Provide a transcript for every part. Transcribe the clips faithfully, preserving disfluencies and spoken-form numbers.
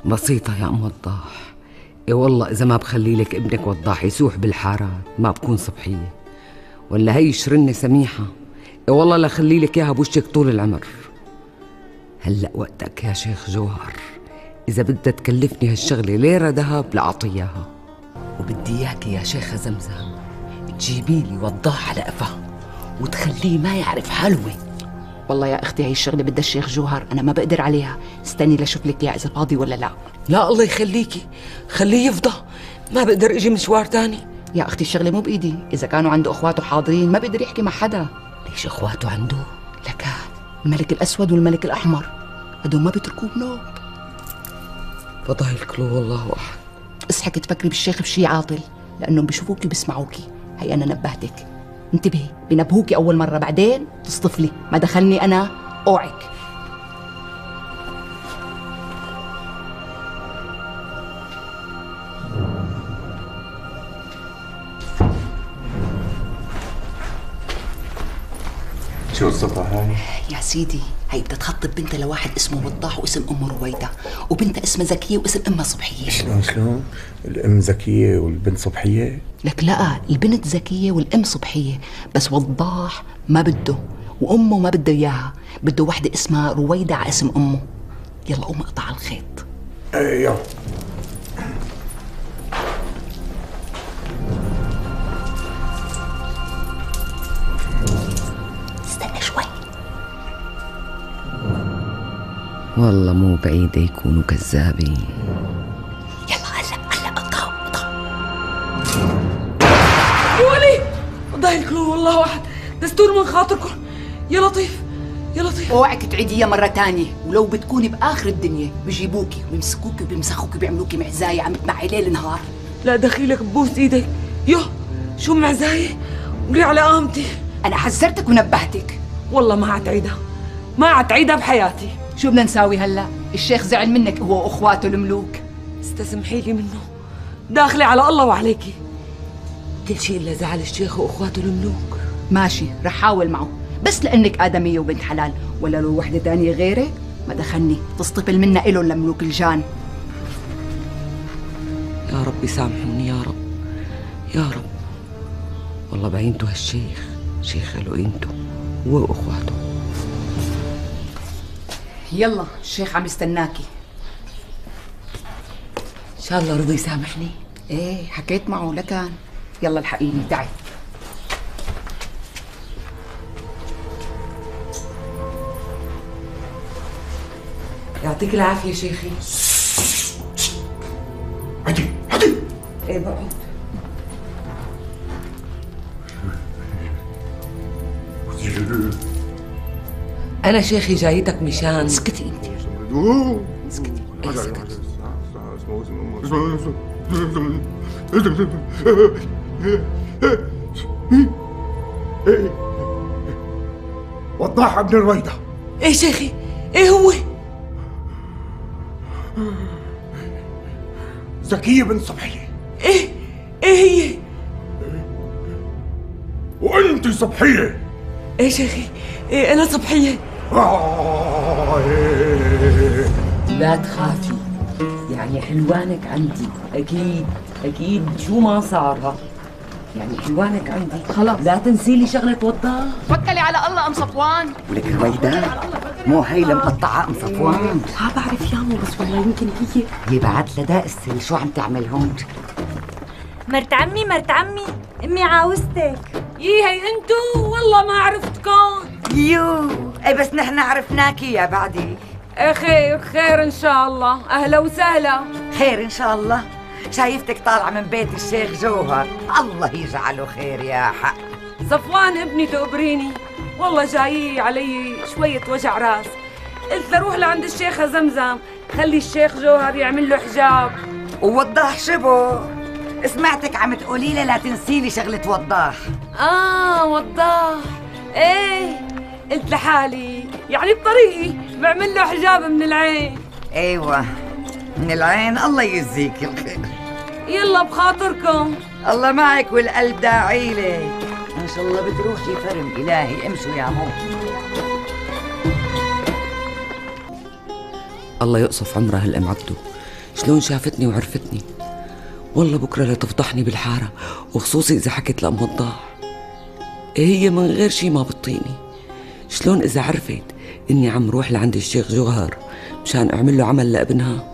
بسيطة يا أم وضاح. إيه والله إذا ما بخلي لك ابنك وضاح يسوح بالحارات ما بكون صبحية، ولا هي شرنة سميحة. إيه والله لا خلي لك إياها بوشك طول العمر. هلأ وقتك يا شيخ جوهر، إذا بدها تكلفني هالشغلة ليرة ذهب لأعطيها، وبدي إياكي يا شيخة زمزم تجيبي لي وضاح على قفاه وتخليه ما يعرف حاله وين. والله يا اختي هي الشغله بدها الشيخ جوهر، انا ما بقدر عليها. استني لشوف لك اياه اذا فاضي ولا لا. لا الله يخليكي، خليه يفضى، ما بقدر اجي مشوار تاني. يا اختي الشغله مو بايدي، اذا كانوا عنده اخواته حاضرين ما بقدر يحكي مع حدا. ليش اخواته عنده؟ لك الملك الاسود والملك الاحمر هدول ما بيتركوه بنوب. فضايل كله والله احد. اصحك تفكري بالشيخ بشي عاطل، لانهم بيشوفوكي وبيسمعوكي. هي انا نبهتك، انتبهي، بنبهوكي اول مره بعدين تصطفلي. ما دخلني انا اوعك. شو الصفة هاي؟ يا سيدي هي بدها تخطب بنتها لواحد اسمه وضاح واسم امه رويدة، وبنتها اسمها زكية واسم امها صبحية. شلون شلون؟ الام زكية والبنت صبحية؟ لك لا، البنت زكية والام صبحية، بس وضاح ما بده وامه ما بده اياها، بده وحدة اسمها رويدة على اسم امه. يلا قوم اقطع الخيط. ايه يلا. والله مو بعيدة يكونوا كذابين. يلا هلا هلا اقطعوا اقطعوا. يا ولي ضايل الكلور والله واحد، دستور من خاطركم. يا لطيف يا لطيف. اوعك تعيديها مرة تانية، ولو بتكوني بآخر الدنيا بيجيبوكي ويمسكوكي وبيمسخوكي وبيعملوكي معزاية عم تمعي ليل نهار. لا دخيلك ببوس ايدك. يو شو معزاية؟ قولي على قامتي. أنا حذرتك ونبهتك. والله ما عتعيدها، ما عتعيدها بحياتي. شو بدنا نساوي هلا؟ الشيخ زعل منك هو واخواته الملوك. استسمحي لي منه، داخلة على الله وعليكي. كل شيء الا زعل الشيخ واخواته الملوك. ماشي رح حاول معه، بس لانك ادميه وبنت حلال، ولا لو وحده ثانيه غيرك ما دخلني تصطفل منا الهم لملوك الجان. يا رب يسامحوني يا رب يا رب. والله بعينته هالشيخ شيخ له قيمته هو واخواته. يلا الشيخ عم يستناكي. ان شاء الله رضي يسامحني. ايه حكيت معه لكان. يلا الحقيني تعي. يعطيك العافية شيخي. عدي عدي. ايه بقعد. أنا شيخي جايتك مشان. اسكتي انت. اسكتي. ايه سكت. وضاح ابن رويدة. ايه شيخي؟ ايه هو؟ زكية بنت صبحية. ايه؟ ايه هي؟ وانت صبحية. ايه شيخي؟ ايه أنا صبحية. آه إيه. لا تخافي، يعني حلوانك عندي أكيد أكيد شو ما صار، يعني حلوانك عندي خلاص. لا تنسي لي شغلة وضاح. توكلي على الله ام صفوان. ولك رويدة مو هي المقطعة ام صفوان؟ ها بعرف يامو، بس والله يمكن هي. يبعت لها السل. شو عم تعمل هون؟ مرت عمي مرت عمي امي عاوزتك. يي هي انتو والله ما عرفتكم. يو اي بس نحن عرفناكي يا بعدي. ايه خير خير ان شاء الله. اهلا وسهلا. خير ان شاء الله. شايفتك طالعة من بيت الشيخ جوهر، الله يجعله خير يا حق. صفوان ابني تقبريني، والله جاي علي شوية وجع راس، قلت اروح لعند الشيخة زمزم خلي الشيخ جوهر يعمل له حجاب. ووضاح شبو؟ سمعتك عم تقولي لي لا تنسي لي شغلة وضاح. اه وضاح، ايه قلت لحالي يعني بطريقي بعمل له حجاب من العين. ايوه من العين، الله يجزيك الخير. يلا بخاطركم. الله معك والقلب داعي لك. ان شاء الله بتروحي فرم الهي. امشوا يا عمو. الله يقصف عمرها هالام عبده، شلون شافتني وعرفتني. والله بكرة لا تفضحني بالحارة، وخصوصي إذا حكت لأم وضاح. هي من غير شي ما بتطيني. شلون إذا عرفت إني عم روح لعند الشيخ جوهر مشان أعمل له عمل لابنها؟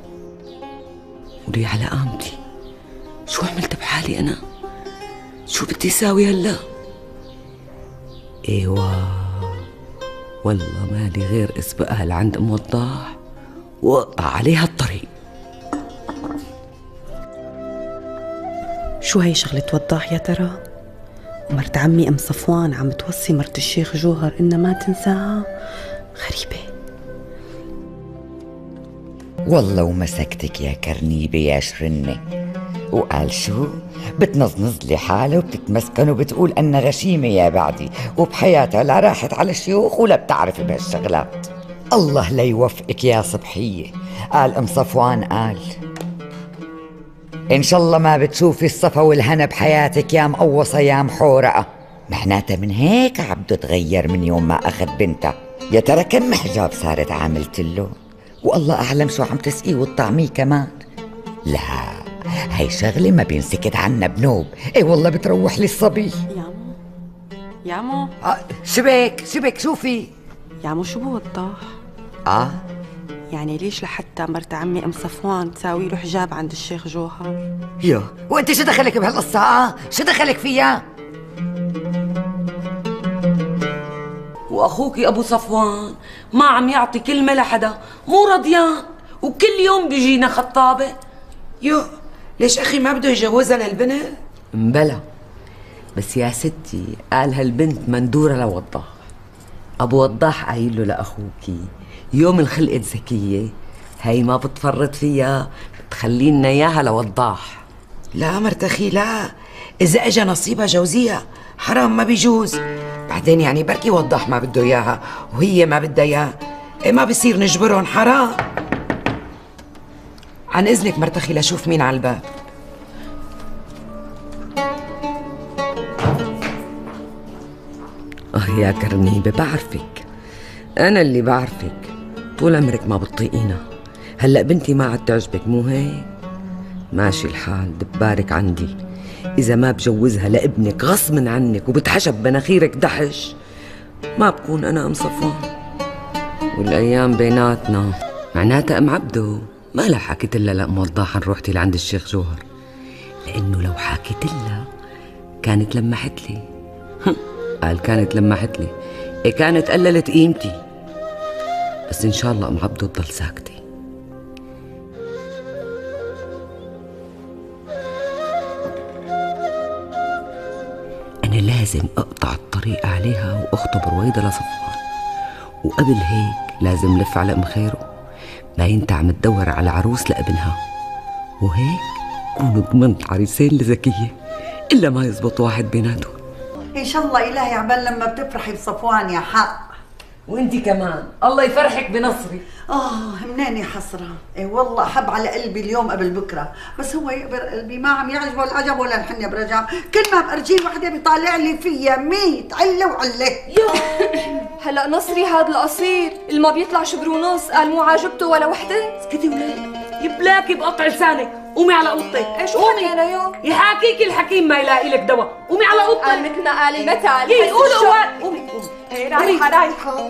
ولي على قامتي، شو عملت بحالي أنا؟ شو بدي ساوي هلا؟ ايوه، والله مالي غير اسبقها لعند ام وضاح واقطع عليها الطريق. شو هي شغلة وضاح يا ترى؟ ومرت عمي ام صفوان عم توصي مرت الشيخ جوهر انها ما تنساها؟ غريبة. والله ومسكتك يا كرنيبة يا شرنة. وقال شو؟ بتنظنظ لي حالها وبتتمسكن وبتقول أنا غشيمة يا بعدي، وبحياتها لا راحت على الشيوخ ولا بتعرف بهالشغلات. الله لا يوفقك يا صبحية. قال أم صفوان قال إن شاء الله ما بتشوفي الصفا والهنا بحياتك يا مقوصة يا محورقة. معناتها من هيك عبده تغير من يوم ما أخذ بنتها. يا ترى كم حجاب صارت عاملت له، والله أعلم شو عم تسقيه والطعميه كمان. لا، هاي شغلة ما بينسكت عنا بنوب. اي والله بتروح لي الصبي. يامو يامو آه شبك شبك شوفي يامو شو بوضاح؟ اه يعني ليش لحتى مرت عمي ام صفوان تساوي له حجاب عند الشيخ جوهر؟ يو، وانت شو دخلك بهالقصة؟ اه شو دخلك فيها؟ واخوك ابو صفوان ما عم يعطي كلمة لحدا، مو رضيان، وكل يوم بيجينا خطابة. يو، ليش أخي ما بده يجوزها للبنت؟ مبلا، بس يا ستي قال هالبنت مندورة لوضاح. أبو وضاح قايل له لأخوكي يوم الخلقة زكية هي ما بتفرط فيها، بتخلي لنا إياها لوضاح. لا مرت أخي لا، إذا إجا نصيبها جوزيها حرام، ما بيجوز. بعدين يعني بركي وضاح ما بده إياها وهي ما بدها إياه، إيه ما بصير نجبرهم، حرام. عن إذنك مرت أخي لشوف مين على الباب. آه يا كرنيبة، بعرفك، أنا اللي بعرفك، طول عمرك ما بتطيقينا. هلأ بنتي ما عاد تعجبك مو هيك؟ ماشي الحال، دبارك عندي. إذا ما بجوزها لابنك غصب عنك وبتحشب بناخيرك دحش، ما بكون أنا أم صفوان. والأيام بيناتنا معناتها أم عبده ما لا حكيت لها لأم وضاح عن روحتي لعند الشيخ جوهر، لأنه لو حكيت لها كانت لمحت لي. قال كانت لمحت لي، إيه كانت قللت قيمتي. بس إن شاء الله أم عبده تضل ساكتة. أنا لازم أقطع الطريق عليها وأخطب رويدة لصفوان، وقبل هيك لازم لف على أم خيره، باينتا عم تدور على عروس لابنها، وهيك كونوا ضمنت عريسين لزكية، إلا ما يزبط واحد بيناتهم. إن شاء الله إلهي عبال لما بتفرحي بصفوان يا حق. وانتي كمان الله يفرحك بنصري. آه مناني حسرة. إيه والله أحب على قلبي اليوم قبل بكرة، بس هو يقبر قلبي ما عم يعجبه العجب ولا الحنة برجع. كل ما بأرجيه وحدة بيطالع لي فيا ميت علة وعلة. هلا نصري هاد القصير اللي ما بيطلع شبر ونص قال مو عاجبته ولا وحدة. اسكتي ولاد، يبلاكي بقطع لسانك، قومي على اوضتك. ايش قومي انا يوم؟ يحاكيكي الحكيم ما يلاقي لك دواء، قومي على اوضتك. قال مثلنا قال المثل. يي قولوا قومي قومي قومي. ايه رايحة رايحة.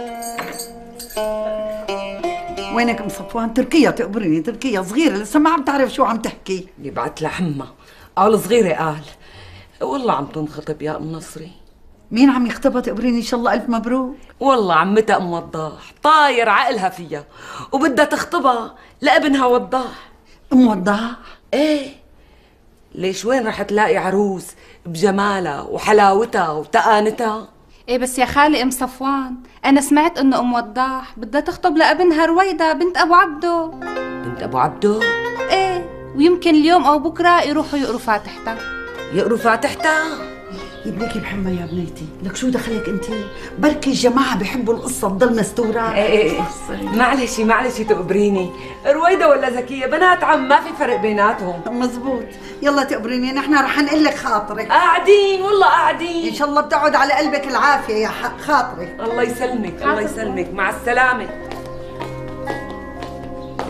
وينك ام صفوان؟ تركيا تقبرني، تركيا صغيرة لسه ما عم تعرف شو عم تحكي. يبعت لحمة قال صغيرة، قال والله عم تنخطب يا ام نصري. مين عم يخطبها تقبريني؟ ان شاء الله الف مبروك. والله عمتها ام وضاح طاير عقلها فيها وبدها تخطبها لابنها وضاح. ام وضاح؟ ايه، ليش وين رح تلاقي عروس بجمالها وحلاوتها وتقانتها؟ ايه بس يا خالي ام صفوان، انا سمعت انه ام وضاح بدها تخطب لابنها رويدة بنت ابو عبده. بنت ابو عبده؟ ايه، ويمكن اليوم او بكره يروحوا يقروا فاتحتها. يقروا فاتحتها؟ يبليكي بحمى يا بنيتي، لك شو دخلك انت؟ بركي الجماعه بحبوا القصه تضل مستوره. ايه ايه ايه معلش معلش تقبريني، رويدة ولا زكيه بنات عم، ما في فرق بيناتهم. مزبوط، يلا تقبريني، نحن رح نقول لك خاطرك. قاعدين والله قاعدين. ان شاء الله بتقعد على قلبك العافيه يا حق خاطرك. الله يسلمك الله يسلمك، مع السلامه.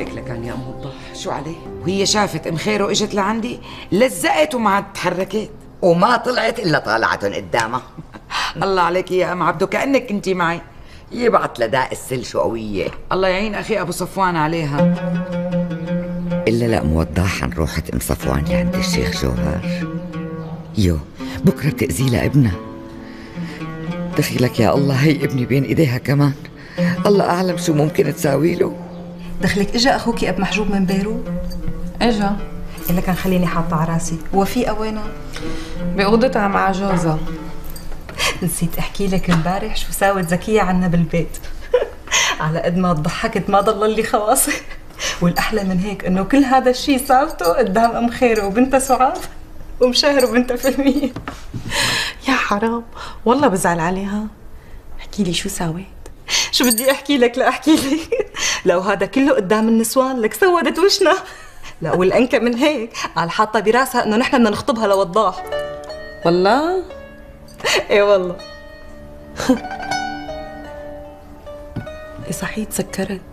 هيك لكان يا ام وضاح. شو عليه؟ وهي شافت ام خير واجت لعندي لزقت وما عاد تحركت وما طلعت الا طالعتهم قدامها. الله عليك يا ام عبدو، كانك كنتي معي. يبعت لداء السل شو قويه. الله يعين اخي ابو صفوان عليها. الا لا موضحا روحة ام صفوان لعند الشيخ جوهر. يو بكره بتأذي لها ابنها. دخيلك يا الله، هي ابني بين ايديها كمان، الله اعلم شو ممكن تساوي له. دخلك اجا اخوك اب محجوب من بيروت؟ اجا. الا كان خليني حاطه على راسي. وفيقه وينها؟ بأوضتها مع جوزها. نسيت احكي لك امبارح شو ساوت زكيه عنا بالبيت. على قد ما ضحكت ما ضل لي خواصي. والاحلى من هيك انه كل هذا الشيء ساوته قدام ام خيره وبنتها سعاد ومشاهر وبنتها فيلميه. يا حرام والله بزعل عليها. احكي لي شو ساويت؟ شو بدي احكي لك؟ لا احكي لك لو هذا كله قدام النسوان لك سودت وشنا. لا والانكى من هيك قال حاطه براسها انه نحن بدنا نخطبها لوضاح. والله؟ ايه والله. ايه صحيح تذكرت.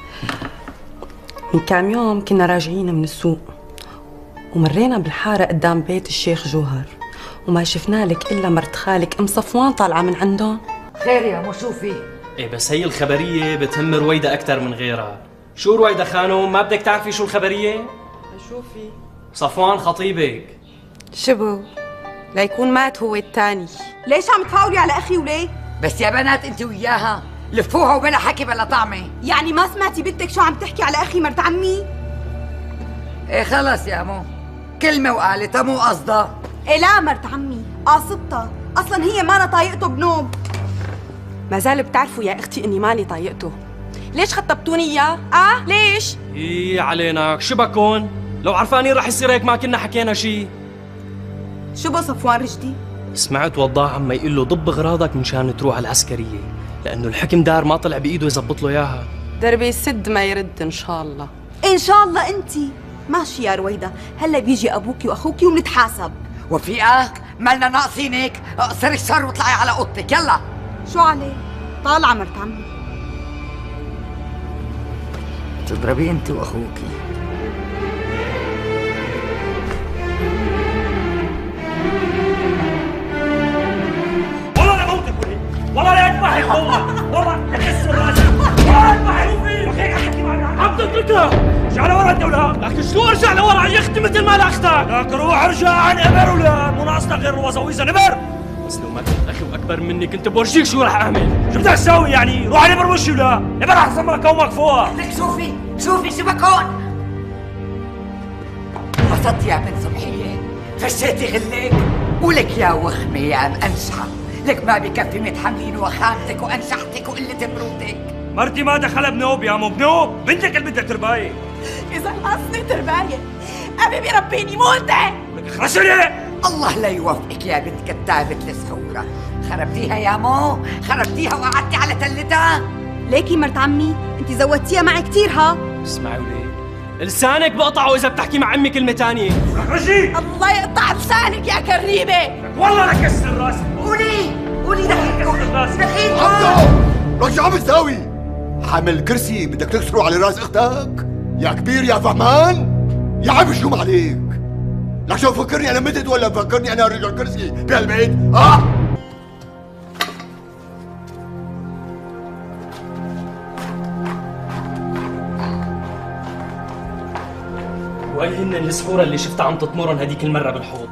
من كام يوم كنا راجعين من السوق ومرينا بالحارة قدام بيت الشيخ جوهر وما شفنا لك إلا مرت خالك أم صفوان طالعة من عندهم. خير يا مو شو في؟ ايه بس هي الخبرية بتهم رويدة أكثر من غيرها. شو رويدة خانم؟ ما بدك تعرفي شو الخبرية؟ شو في؟ صفوان خطيبك. شبو؟ ليكون مات هو الثاني. ليش عم تفاولي على أخي وليه؟ بس يا بنات انت وياها لفوها وبلا حكي بلا طعمة. يعني ما سمعتي بنتك شو عم تحكي على أخي مرت عمي؟ ايه خلص يا مو، كلمة وقالتها مو قصدها. إيه لا مرت عمي قاصدتها، أصلا هي ما أنا طايقته بنوم. ما زال بتعرفوا يا اختي اني ماني طايقته. ليش خطبتوني اياه؟ اه ليش؟ ايه علينك شو بكون؟ لو عرفانين رح يصير هيك ما كنا حكينا شي. شو بو صفوان رشدي؟ سمعت وضاح عم يقول له ضب اغراضك مشان تروح على العسكرية، لأنه الحكم دار ما طلع بإيده يزبط له إياها. دربي يسد ما يرد إن شاء الله. إن شاء الله أنتي ماشي يا رويدة، هلا بيجي أبوكي وأخوكي وبنتحاسب. وفيقة مالنا ناقصينك، اقصري الشر واطلعي على اوضتك يلا. شو عليه؟ طالعة مرت عمي. تضربي انت واخوكي. والله لا موتك ولي، والله لا اذبحك، والله والله لكسر راسك، والله اذبحك وفيك هيك عم تحكي معي. عم تتركها، ارجع لورا انت ولا؟ لكن شلون ارجع لورا يا اختي مثل ما لاختك؟ لك روح ارجع عن ابر ولا مو ناقصنا غير الوزاويزه نبر. بس لو ما كنت اخي واكبر مني كنت بورجيك شو رح اعمل. شو بدك تسوي يعني؟ روح على نبر وشي ولا؟ نبر احسن ما كومك فوقها. لك شوفي شوفي شو بكون. قصدت يا بنت صبحيه، فشيتي غلك ولك يا وخمه يا مأنشحه، لك ما بكفي متحملين وخامتك وانشحتك وقله بروتك. مرتي ما دخلها بنوب يا مو بنوب، بنتك اللي بدها تربايه. إذا ناقصني ترباية أبي بيربيني مو أنت. لك اخرسي. الله لا يوفقك يا بنت كتابة السحورة، خربتيها يا مو، خربتيها وقعدتي على تلتها. ليكي مرت عمي انت زودتيها معي كثير. ها اسمعي ولي، لسانك بقطعه اذا بتحكي مع امي كلمة ثانية. اخرجي. الله يقطع لسانك يا كريبة. والله لكسر راسك. قولي قولي دخيلكم دخيلكم. عبدو لك شو عم تساوي؟ حامل كرسي بدك تكسره على راس اختك؟ يا كبير يا فهمان، يا عم شو عليك؟ لك شو فكرني انا متت ولا فكرني انا رجع كرسي بهالبيت؟ ها؟ وهي هن السحورة اللي شفتها عم تطمرن هديك المرة بالحوض.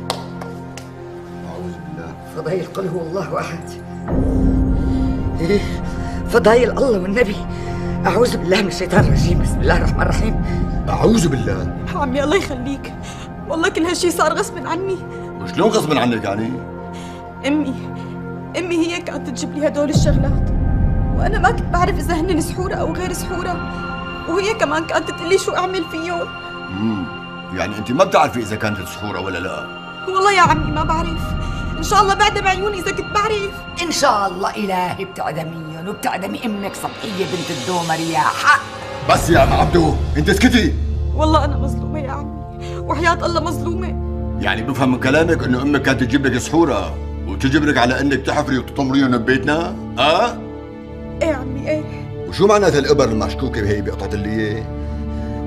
أعوذ بالله. فضايل قل هو الله أحد. إيه فضايل الله والنبي. أعوذ بالله من الشيطان الرجيم، بسم الله الرحمن الرحيم. أعوذ بالله. عمي الله يخليك، والله كل هالشي صار غصب عني. وشلون غصب عنك يعني؟ أمي أمي هي كانت تجيب لي هدول الشغلات، وأنا ما كنت بعرف إذا هن سحورة أو غير سحورة، وهي كمان كانت تقول لي شو أعمل فيهم. امم يعني أنت ما بتعرفي إذا كانت سحورة ولا لا؟ والله يا عمي ما بعرف، إن شاء الله بعد بعيوني إذا كنت بعرف. إن شاء الله إلهي بتعدميهم وبتعدمي أمك صبحية بنت الدومر يا حق. بس يا عم عبدو أنت اسكتي. والله أنا مظلومة يا عمي، وحياة الله مظلومة. يعني بفهم من كلامك إنه أمك كانت تجيب لك سحورة وتجبرك على إنك تحفري وتطمريهم ببيتنا؟ أه؟ إيه عمي إيه. وشو معناتها الإبر المشكوكة هي بقطعة اللي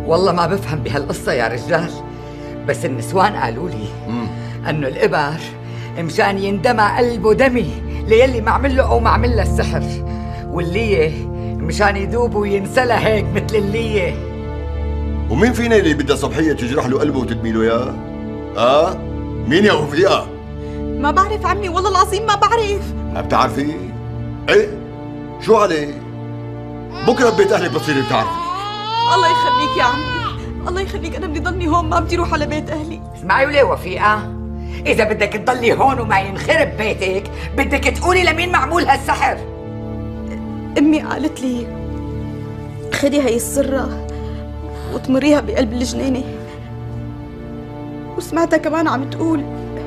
والله ما بفهم بهالقصة يا رجال، بس النسوان قالوا لي انه الابر مشان يندمع قلبه دمي ليلي ما عمل له او ما عمل له السحر، والليه مشان يذوب وينسلى هيك مثل الليه. ومين فينا اللي بدها صبحية تجرح له قلبه وتدمي له اياه؟ اه؟ مين يا وفيقة؟ ما بعرف عمي، والله العظيم ما بعرف. ما بتعرفي؟ ايه؟ شو عليه؟ بكره ببيت اهلك بتصيري بتعرفي. الله يخليك يا عمي، الله يخليك، انا بدي ضلني هون، ما بدي اروح على بيت اهلي. اسمعي وليه وفيقة، إذا بدك تضلي هون وما ينخرب بيتك بدك تقولي لمين معمول هالسحر. امي قالت لي خدي هي السرة وتمريها بقلب الجنينة، وسمعتها كمان عم تقول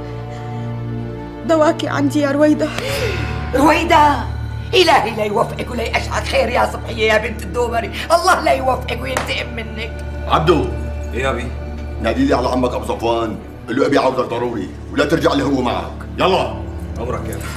دواكي عندي يا رويدة. رويدة، إلهي لا يوفقك ولا يأشعك خير يا صبحية يا بنت الدوبري، الله لا يوفقك وينتقم منك. عبدو، ايه يا ابي؟ نادي لي على عمك ابو صفوان، قل له ابي عودك ضروري ولا ترجع لي هو معك، يلا. امرك يا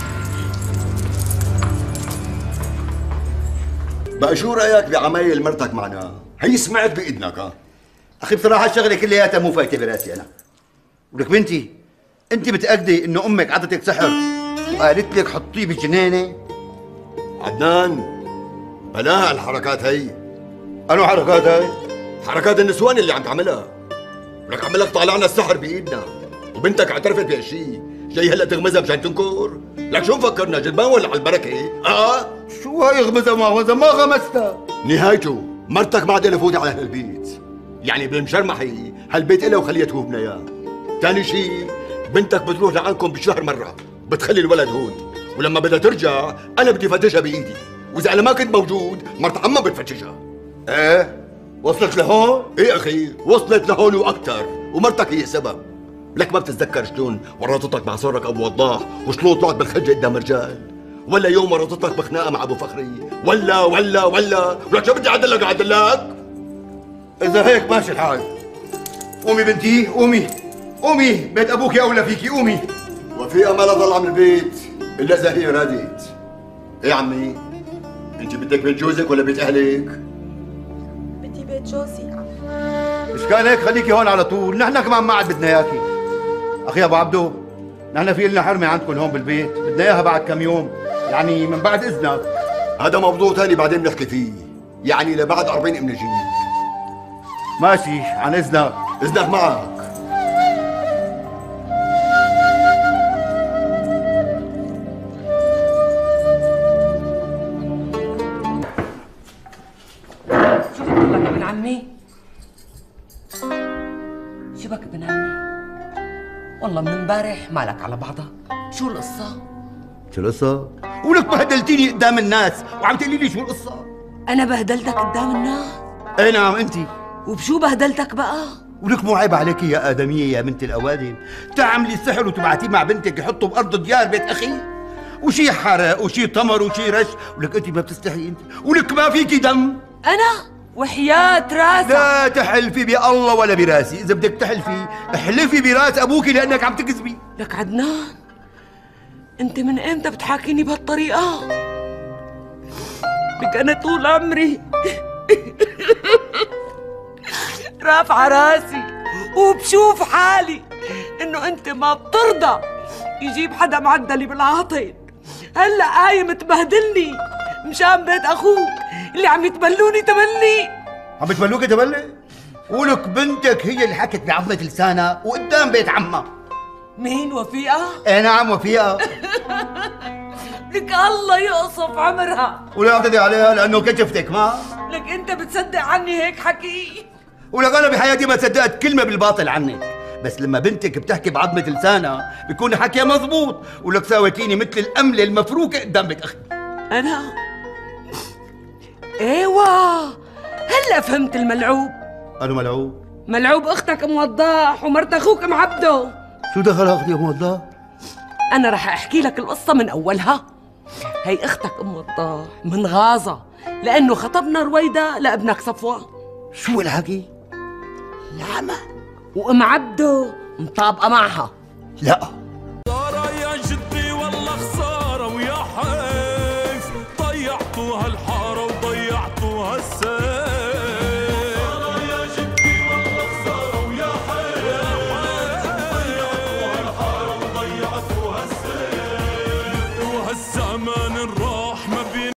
بقى شو رايك بعمايل مرتك معنا؟ هي سمعت باذنك. ها اخي بصراحه الشغله كلياتها مو فايته براسي انا. ولك بنتي، انت متاكده انه امك عطتك سحر وقالت لك حطيه بالجنينه؟ عدنان، بلاها الحركات هي. انو حركات هي؟ حركات النسوان اللي عم تعملها. ولك عملك طالعنا السحر بايدنا وبنتك اعترفت بهالشيء، جاي هلا تغمزها مشان تنكر؟ لك شو مفكرنا جدبان ولا على البركه؟ اه؟ شو هاي غمزها ما غمزها؟ ما غمزتها. نهايته مرتك ما عاد فوت على هالبيت، يعني بالمشرمحي هالبيت إلها وخليها تهوبنا اياه. ثاني شيء بنتك بتروح لعندكم بالشهر مره، بتخلي الولد هون، ولما بدها ترجع انا بدي فتشها بايدي، واذا انا ما كنت موجود مرت عمها بتفتشها. ايه؟ وصلت لهون؟ ايه اخي، وصلت لهون واكثر، ومرتك هي السبب. لك ما بتتذكر شلون ورطتك مع صورك ابو وضاح، وشلون طلعت بالخجه قدام رجال، ولا يوم ورطتك بخناقه مع ابو فخري، ولا ولا ولا ولك شو بدي اعدلك اعدلك؟ اذا هيك ماشي الحال. قومي بنتي، قومي قومي، بيت ابوك اولى فيكي، قومي. وفيها ما لا ضل من البيت الا اذا هي رادت. ايه عمي، انت بدك بيت جوزك ولا بيت اهلك؟ بدي بيت جوزي. مش كان هيك خليكي هون على طول، نحن كمان ما عاد بدنا اياكي. اخي ابو عبدو، نحن في لنا حرمه عندكم هون بالبيت، بدنا اياها بعد كم يوم، يعني من بعد اذنك. هذا موضوع ثاني بعدين بنحكي فيه، يعني لبعد أربعين بنجي. ماشي، عن اذنك. اذنك معك. شو بقول لك ابن عمي؟ شو بك ابن عمي؟ والله من امبارح مالك على بعضك، شو القصة؟ شو القصة؟ ولك بهدلتيني قدام الناس وعم تقولي لي شو القصة؟ أنا بهدلتك قدام الناس؟ اي نعم انت. وبشو بهدلتك بقى؟ ولك مو عيب عليكي يا آدمية يا بنت الأوادم تعملي السحر وتبعتيه مع بنتك يحطوا بأرض ديار بيت أخي؟ وشي حرق وشي تمر وشي رش، ولك أنت ما بتستحي أنت، ولك ما فيكي دم. أنا؟ وحياة راسك لا تحلفي بالله ولا براسي، إذا بدك تحلفي احلفي براس أبوكي لأنك عم تكذبي. لك عدنان، أنت من إمتى بتحاكيني بهالطريقة؟ لك أنا طول عمري رافعة راسي وبشوف حالي إنه أنت ما بترضى يجيب حدا معدلي بالعاطل. هلا قايم تبهدلني مشان بيت أخوك اللي عم يتبلوني تبلي. عم يتبلوكي تبلي؟ ولك بنتك هي اللي حكت بعظمة لسانها وقدام بيت عمها. مين؟ وفيقة؟ ايه نعم وفيقة. لك الله يقصف عمرها. ولا اعتدي عليها لأنه كشفتك ما؟ لك أنت بتصدق عني هيك حكي؟ ولك أنا بحياتي ما صدقت كلمة بالباطل عنك، بس لما بنتك بتحكي بعظمة لسانها بيكون حكيها مزبوط، ولك ساويتيني مثل الأملة المفروكة قدام بيت أخي. أنا؟ ايوه هلا فهمت الملعوب. أنا ملعوب؟ ملعوب اختك ام وضاح ومرت اخوك ام عبده. شو دخل اختي ام وضاح؟ انا رح احكي لك القصه من اولها. هي اختك ام وضاح من غازه لانه خطبنا رويده لابنك صفوان. شو الحكي؟ نعم. وام عبده مطابقه معها. لا خسارة يا جدي والله خسارة ويا حيف، ضيعتوا هالحارة وضيعتوا هالسيف. خسارة يا جدي هالزمان راح ما بين